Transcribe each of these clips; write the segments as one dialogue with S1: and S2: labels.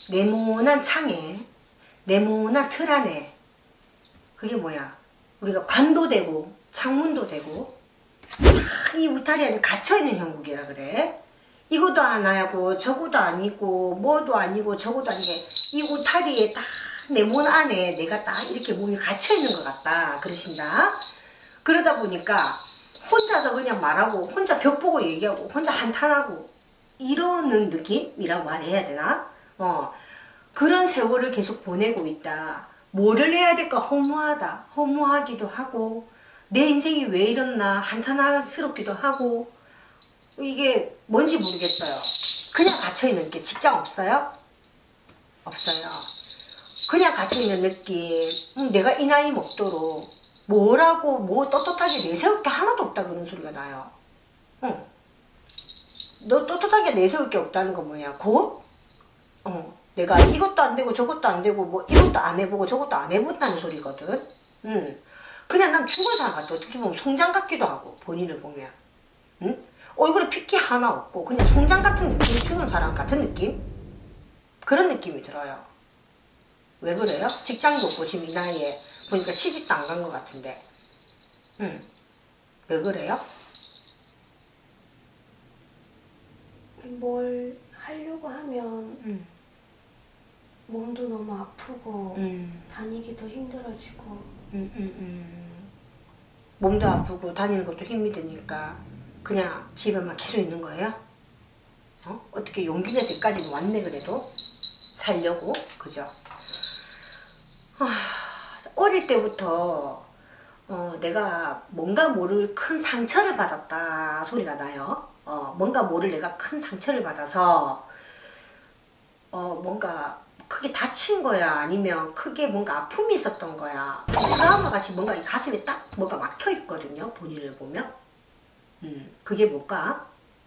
S1: 네모난 창에, 네모난 틀 안에, 그게 뭐야? 우리가 관도 되고 창문도 되고 이 울타리 안에 갇혀있는 형국이라 그래. 이것도 안 하고 저것도 아니고 뭐도 아니고 저것도 아니게 이 울타리에 딱 내 몸 안에 내가 딱 이렇게 몸이 갇혀있는 것 같다 그러신다. 그러다 보니까 혼자서 그냥 말하고 혼자 벽 보고 얘기하고 혼자 한탄하고 이러는 느낌이라고 말해야 되나? 그런 세월을 계속 보내고 있다. 뭐를 해야 될까 허무하다. 허무하기도 하고 내 인생이 왜 이렇나 한탄스럽기도 하고 이게 뭔지 모르겠어요. 그냥 갇혀있는 게 직장 없어요? 없어요. 그냥 갇혀있는 느낌. 내가 이 나이 먹도록 뭐라고 뭐 떳떳하게 내세울 게 하나도 없다 그런 소리가 나요. 너 떳떳하게 내세울 게 없다는 건 뭐냐? 곧? 내가 이것도 안 되고 저것도 안 되고 뭐 이것도 안 해보고 저것도 안 해본다는 소리거든. 그냥 난 죽은 사람 같아. 어떻게 보면 송장 같기도 하고 본인을 보면. 얼굴에 핏기 하나 없고 그냥 송장 같은 느낌, 죽은 사람 같은 느낌? 그런 느낌이 들어요. 왜 그래요? 직장도 없고 지금 이 나이에 보니까 시집도 안 간 것 같은데. 왜 그래요?
S2: 뭘 하려고 하면 몸도 너무 아프고 다니기도 힘들어지고
S1: 몸도 아프고 다니는 것도 힘이 드니까 그냥 집에만 계속 있는 거예요? 어떻게 용기 내서 여기까지 왔네 그래도? 살려고? 그죠? 어릴 때부터 내가 뭔가 모를 큰 상처를 받았다 소리가 나요. 뭔가 모를 내가 큰 상처를 받아서 뭔가 크게 다친 거야 아니면 크게 뭔가 아픔이 있었던 거야. 트라우마 같이 뭔가 이 가슴에 딱 뭔가 막혀 있거든요. 본인을 보면. 그게 뭘까?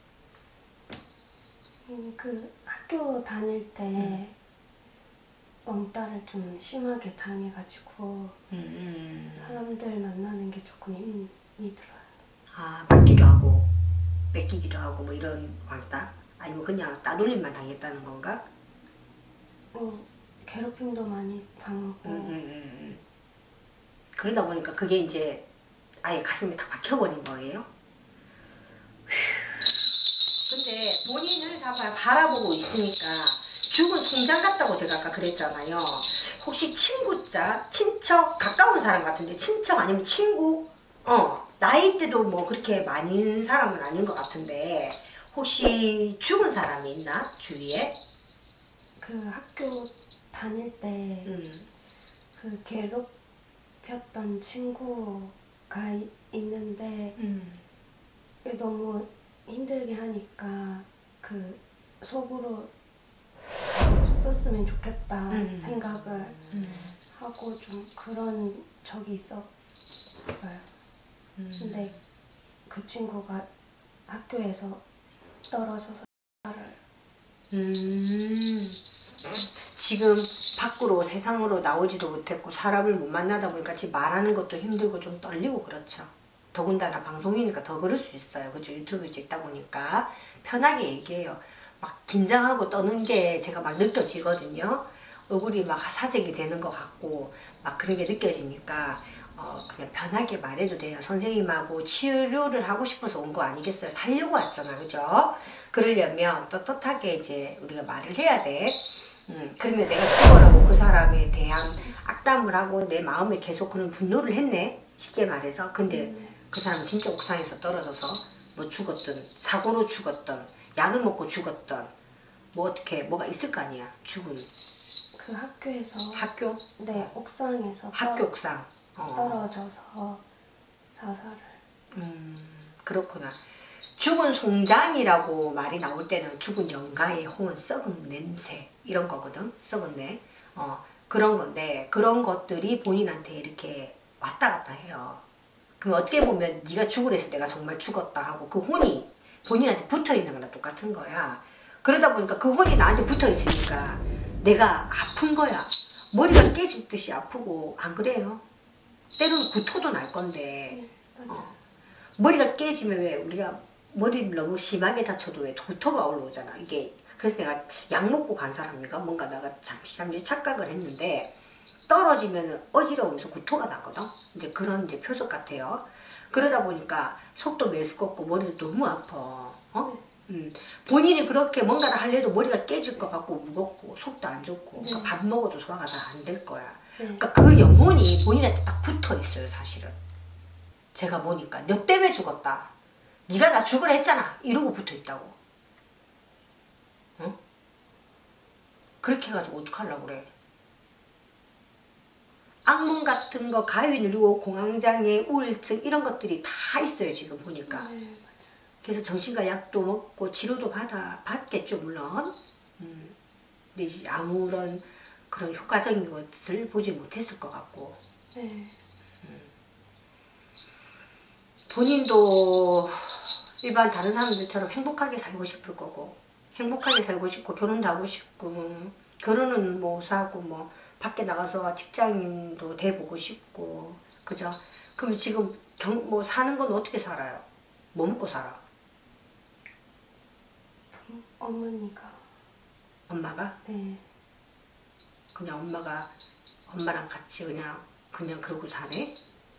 S2: 그 학교 다닐 때 왕따를 좀 심하게 당해가지고 사람들 만나는 게 조금 힘이 들어요.
S1: 아, 맞기도 하고 뺏기기도 하고 뭐 이런 왕따? 아니면 그냥 따돌림만 당했다는 건가?
S2: 괴롭힘도 많이 당하고
S1: 그러다 보니까 그게 이제 아예 가슴에 딱 박혀버린 거예요? 근데 본인을 다 바라보고 있으니까 죽은 송장 같다고 제가 아까 그랬잖아요. 혹시 친구자, 친척, 가까운 사람 같은데 친척 아니면 친구? 나이대도 뭐 그렇게 많은 사람은 아닌 것 같은데 혹시 죽은 사람이 있나? 주위에?
S2: 그 학교 다닐 때 그 괴롭혔던 친구가 있는데 너무 힘들게 하니까 그 속으로 썼으면 좋겠다 생각을 하고 좀 그런 적이 있었어요. 근데 그 친구가 학교에서 떨어져서
S1: 지금 밖으로 세상으로 나오지도 못했고 사람을 못 만나다 보니까 지금 말하는 것도 힘들고 좀 떨리고 그렇죠. 더군다나 방송이니까 더 그럴 수 있어요. 그죠? 유튜브 찍다 보니까 편하게 얘기해요. 막 긴장하고 떠는 게 제가 막 느껴지거든요. 얼굴이 막 사색이 되는 것 같고 막 그런 게 느껴지니까 그냥 편하게 말해도 돼요. 선생님하고 치료를 하고 싶어서 온 거 아니겠어요? 살려고 왔잖아. 그죠? 그러려면 떳떳하게 이제 우리가 말을 해야 돼. 그러면 내가 그거라고 그 사람에 대한 악담을 하고 내 마음에 계속 그런 분노를 했네. 쉽게 말해서. 근데 그 사람은 진짜 옥상에서 떨어져서 뭐 죽었든 사고로 죽었든 약을 먹고 죽었든 뭐 어떻게 뭐가 있을 거 아니야. 죽은
S2: 그 학교에서
S1: 학교?
S2: 네, 옥상에서
S1: 학교 옥상
S2: 떨어져서 자살을.
S1: 그렇구나. 죽은 송장이라고 말이 나올 때는 죽은 영가의 혹은 썩은 냄새 이런 거거든. 썩은 내 그런 건데 그런 것들이 본인한테 이렇게 왔다 갔다 해요. 그럼 어떻게 보면 네가 죽으래서 내가 정말 죽었다 하고 그 혼이 본인한테 붙어있는 거랑 똑같은 거야. 그러다 보니까 그 혼이 나한테 붙어있으니까 내가 아픈 거야. 머리가 깨질 듯이 아프고 안 그래요? 때로는 구토도 날 건데 머리가 깨지면 왜 우리가 머리를 너무 심하게 다쳐도 왜 구토가 올라오잖아. 이게 그래서 내가 약 먹고 간 사람인가 뭔가 내가 잠시 착각을 했는데 떨어지면 어지러우면서 구토가 나거든. 이제 그런 이제 표적 같아요. 그러다 보니까 속도 메스껍고 머리도 너무 아파. 본인이 그렇게 뭔가를 하려도 머리가 깨질 것 같고 무겁고 속도 안 좋고 그러니까 밥 먹어도 소화가 잘 안 될 거야. 그러니까 그 영혼이 본인한테 딱 붙어 있어요, 사실은. 제가 보니까 너 때문에 죽었다. 네가 나 죽으라 했잖아. 이러고 붙어 있다고. 응? 그렇게 해가지고 어떡하려고 그래. 악몽 같은 거, 가위 누르고 공황장애, 우울증 이런 것들이 다 있어요, 지금 보니까. 그래서 정신과 약도 먹고 치료도 받겠죠, 물론. 근데 이제 아무런 그런 효과적인 것을 보지 못했을 것 같고. 본인도 일반 다른 사람들처럼 행복하게 살고 싶을 거고, 행복하게 살고 싶고, 결혼도 하고 싶고, 결혼은 뭐 사고, 뭐, 밖에 나가서 직장인도 돼보고 싶고, 그죠? 그럼 지금 뭐 사는 건 어떻게 살아요? 뭐 먹고 살아?
S2: 어머니가.
S1: 엄마가?
S2: 네.
S1: 그냥 엄마랑 같이 그냥 그러고 사네?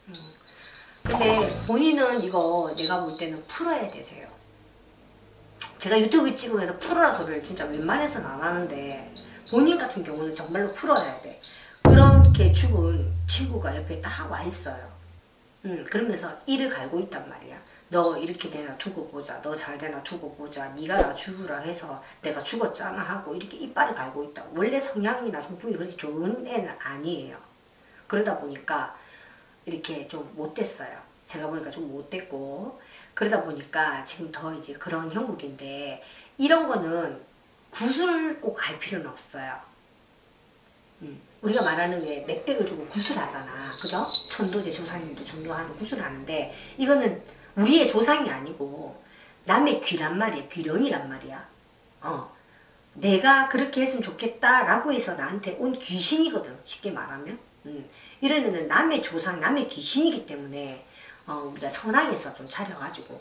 S1: 근데 본인은 이거 내가 볼 때는 풀어야 되세요. 제가 유튜브 찍으면서 풀어라 소리를 진짜 웬만해서는 안 하는데 본인 같은 경우는 정말로 풀어야 돼. 그렇게 죽은 친구가 옆에 딱 와 있어요. 그러면서 이를 갈고 있단 말이야. 너 이렇게 되나 두고 보자. 너 잘 되나 두고 보자. 네가 나 죽으라 해서 내가 죽었잖아 하고 이렇게 이빨을 갈고 있다. 원래 성향이나 성품이 그렇게 좋은 애는 아니에요. 그러다 보니까 이렇게 좀 못됐어요. 제가 보니까 좀 못됐고 그러다 보니까 지금 더 이제 그런 형국인데 이런 거는 굿을 꼭 갈 필요는 없어요. 우리가 말하는 게 맥백을 주고 굿을 하잖아. 그죠? 천도제 조상님도 전도하는 굿을 하는데 이거는 우리의 조상이 아니고 남의 귀란 말이야. 귀령이란 말이야. 내가 그렇게 했으면 좋겠다라고 해서 나한테 온 귀신이거든. 쉽게 말하면. 이런 애는 남의 조상, 남의 귀신이기 때문에 우리가 선왕에서 좀 차려가지고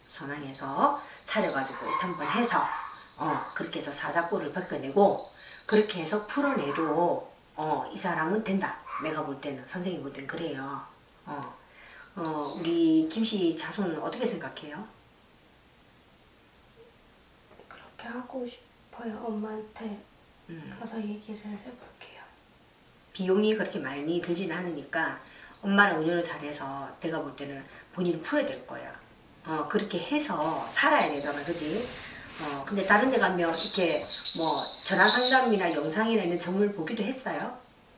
S1: 한번 해서 그렇게 해서 사자꼬를 벗겨내고 그렇게 해서 풀어내도 이 사람은 된다. 내가 볼 때는 선생님 볼 때는 그래요. 우리 김씨 자손은 어떻게 생각해요?
S2: 그렇게 하고 싶어요. 엄마한테 가서 얘기를 해볼게요.
S1: 비용이 그렇게 많이 들지는 않으니까 엄마랑 의논을 잘해서 내가 볼 때는 본인을 풀어야 될 거야. 그렇게 해서 살아야 되잖아, 그지? 근데 다른 데 가면 이렇게 뭐 전화 상담이나 영상이나 있는 점을 보기도 했어요.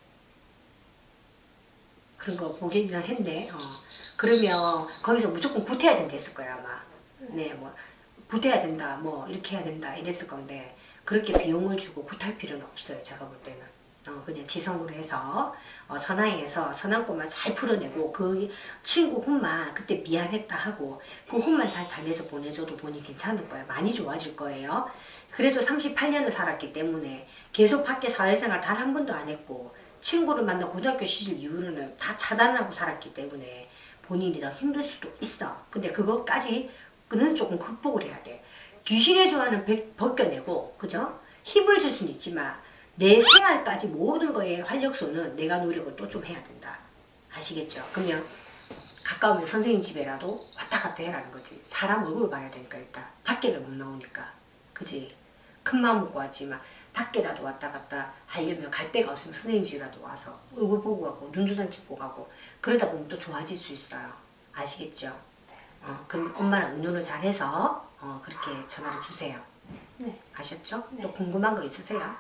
S1: 그런 거 보기는 했네. 그러면 거기서 무조건 굿해야 된다 했을 거야, 아마. 네, 뭐 굿해야 된다, 뭐 이렇게 해야 된다 이랬을 건데 그렇게 비용을 주고 굿할 필요는 없어요, 제가 볼 때는. 그냥 지성으로 해서 선왕에서 선왕권만 잘 풀어내고 그 친구 혼만 그때 미안했다 하고 그 혼만 잘 달래서 보내줘도 본인이 괜찮을 거예요. 많이 좋아질 거예요. 그래도 38년을 살았기 때문에 계속 밖에 사회생활 단 한 번도 안 했고 친구를 만나 고등학교 시절 이후로는 다 차단하고 살았기 때문에 본인이 더 힘들 수도 있어. 근데 그것까지 그는 조금 극복을 해야 돼. 귀신의 조화는 벗겨내고 그죠? 힘을 줄 수는 있지만 내 생활까지 모든 거에 활력소는 내가 노력을 또 좀 해야 된다. 아시겠죠? 그러면 가까우면 선생님 집에라도 왔다 갔다 해라는 거지. 사람 얼굴을 봐야 되니까 일단 밖에를 못 나오니까. 그지? 큰 마음 먹고 하지만 밖에라도 왔다 갔다 하려면 갈 데가 없으면 선생님 집이라도 와서 얼굴 보고 가고 눈두장 찍고 가고 그러다 보면 또 좋아질 수 있어요. 아시겠죠? 그럼 엄마랑 의논을 잘해서 그렇게 전화를 주세요.
S2: 네.
S1: 아셨죠?
S2: 네.
S1: 또 궁금한 거 있으세요?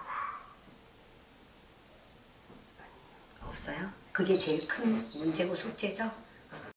S1: 없어요? 그게 제일 큰 문제고 숙제죠?